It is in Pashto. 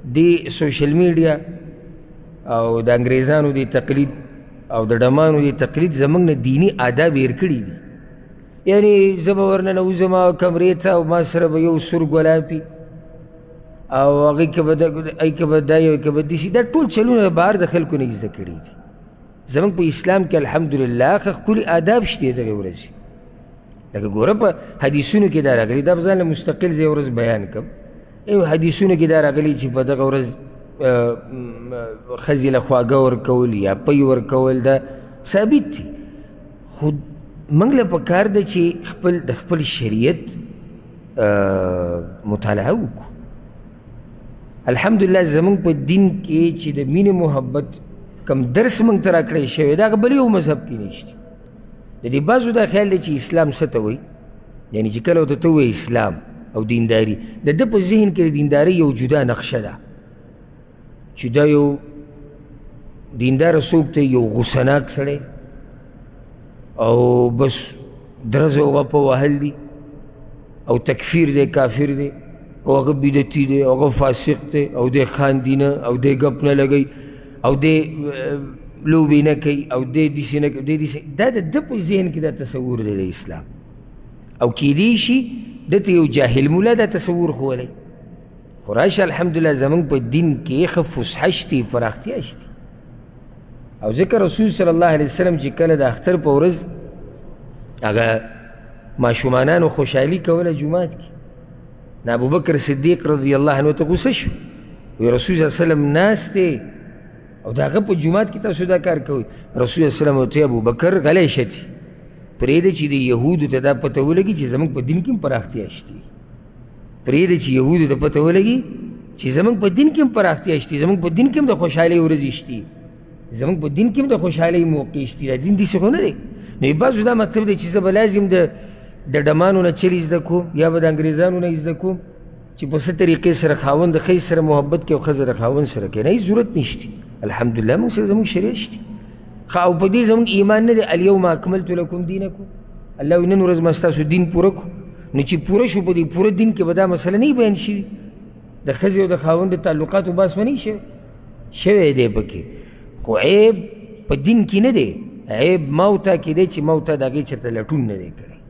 د سوشل میډیا او د انګریزانو د تقلید او د ډمانو د تقلید زموږ نه دیني آداب هېر کړي دي. یعنې زه به ورننوځم کمرې ته او ما سره به یو سور ګلابي او هغې کې به دا یو کې به داسې دا ټول چلونه بهر د خلکو نه زده کړي دي. زموږ په اسلام کې الحمدلله ښه ښکلي آداب شته دغې ورځې. لکه ګوره په حدیثونو کې دا راغلي، دا به ځان له مستقل ځای ورځ بیان کړم. حدیثونو کې دا راغلي چې په دغه ورځ ښځې له خواږه ورکول یا پی ورکول دا ثابت دي. خو موږ له پکار ده چې د خپل شریعت مطالعه وکړو. الحمدلله زموږ په دین کې چې د مینې محبت کم درس موږ ته راکړی شوی دا هغه بل یو مذهب کې نشته. د دې بعضو دا خیال دی چې اسلام څه ته وایي، یعنې چې کله ورته ته وایي اسلام او دینداري، د ده په ذهن کې د دیندارۍ یو جدا نقشه ده چې دا یو دینداره څوک دی، یو غوسهناک سړی او بس درز او غپه وهل دي او تکفیر دی، کافر دی او هغه بدعتي دی او هغه فاسق دی او دی خاندي نه او دی ګپ نه لګوي او دی لوبې نه کوي او دی داسې نه کوي دا د ده په ذهن کې دا تصور دی د اسلام. او کیدی شي دته یو جاهل مولا دا تصور خولی. خو راشه الحمدلله زموږ په دین کې ښه فسحه شتي، پراختیا شتي. او ځکه رسول صلی الله علیه وسلم چې کله د اختر په ورځ هغه ماشومانانو خوشحالي کوله جومات کې، نو ابوبکر صدیق رضی الله عنه ته غوسه شو، وی رسول صلی الله علیه وسلم ناست دی او د هغه په جومات کې تاسو دا کار کوئ. رسول صلی الله علیه وسلم ورته ابوبکر غلی شتي، پرېږده چې د یهودو ته دا پته ولګي چې زموږ په دین کې هم پراختیا شتي. پرېږده چې یهودو ته پته ولګي چې زموږ په دین کې هم پراختیا شتي، زموږ په دین کې هم د خوشحالۍ ورځې شتي، زموږ په دین کې هم د خوشحالۍ موقع شتي. دا دین داسې خو نه دی. نو بعضو دا مطلب دی چې زه به لازم د ډمانو نه چل زده کوم یا به د انګریزانو نه زده کوم چې په څه طریقې سره خاوند د ښځې سره محبت کوي او ښځه د خاوند سره کوي. نه هېڅ ضرورت نشته. الحمدلله موږ سره زموږ شریعت شته. او په دې زموږ ایمان نه دی الیوم اکملت لکم دینکم، الله وایي نن ورځ ما ستاسو دین پوره کړو. نو چې پوره شو په دې پوره دین کې به دا مسله نه بیان شوي، د ښځې او د خاوند د تعلقاتو بحث به نه وي شوی دی پکې. خو عیب په دین کې نه دی، عیب ما او تا کې دی چې ما او تا د هغې چېرته لټون نه دی کړی.